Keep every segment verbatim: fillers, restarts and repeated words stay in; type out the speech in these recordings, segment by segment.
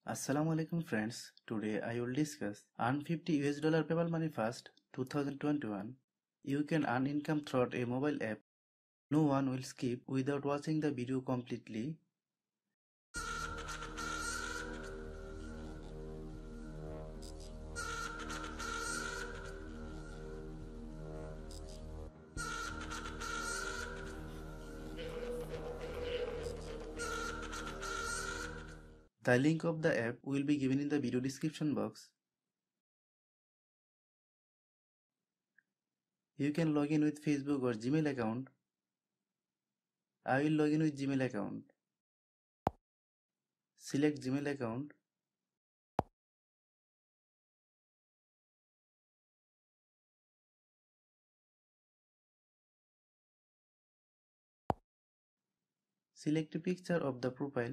Assalamu alaikum friends. Today I will discuss earn fifty U S dollar PayPal Money Fast twenty twenty-one. You can earn income through a mobile app. No one will skip without watching the video completely. The link of the app will be given in the video description box. You can log in with Facebook or Gmail account. I will log in with Gmail account. Select Gmail account. Select a picture of the profile.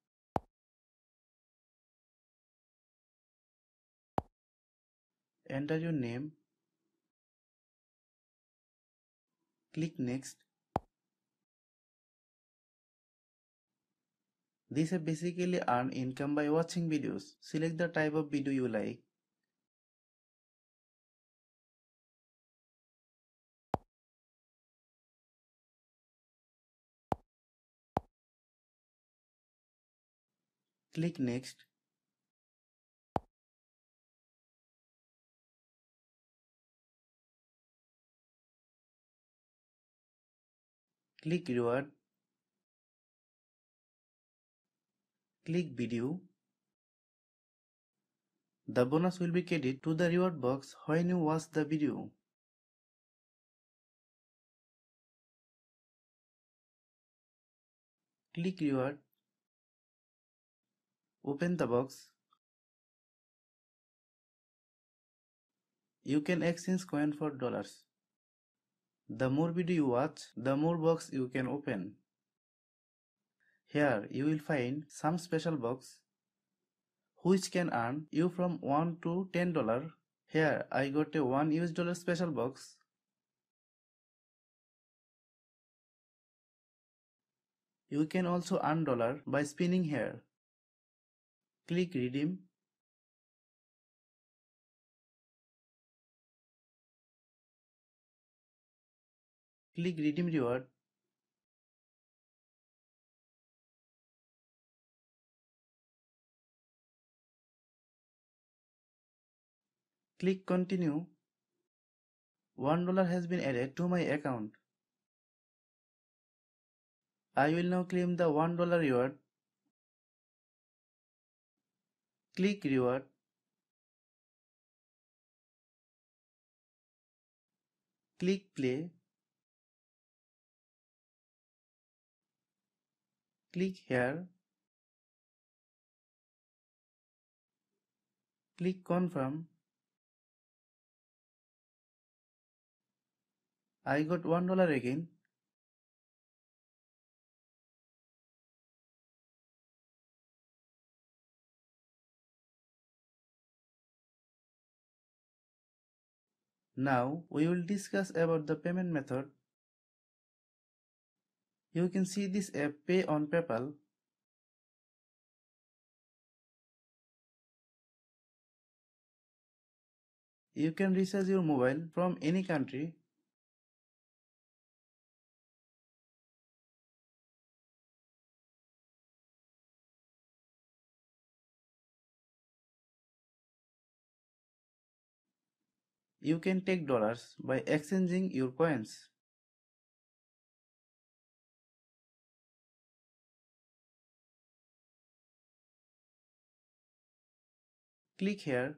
Enter your name. Click next. This app basically earn income by watching videos. Select the type of video you like. Click next. Click reward. Click video. The bonus will be credited to the reward box when you watch the video. Click reward. Open the box. You can exchange coin for dollars. The more video you watch, the more box you can open. Here you will find some special box which can earn you from one to ten dollars. Here I got a one U S dollar special box. You can also earn dollar by spinning here. Click redeem. Click redeem reward. Click continue. one dollar has been added to my account. I will now claim the one dollar reward. Click reward. Click play. Click here. Click confirm. I got one dollar again. Now we will discuss about the payment method. You can see this app Pay on PayPal. You can recharge your mobile from any country. You can take dollars by exchanging your coins. Click here.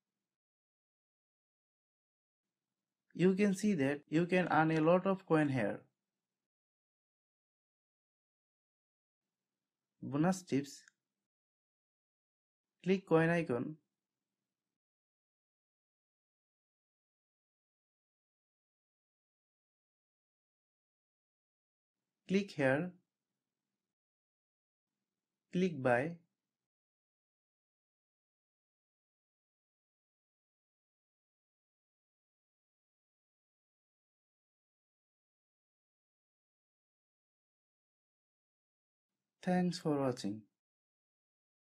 You can see that you can earn a lot of coin here. Bonus tips. Click coin icon. Click here. Click buy. Thanks for watching.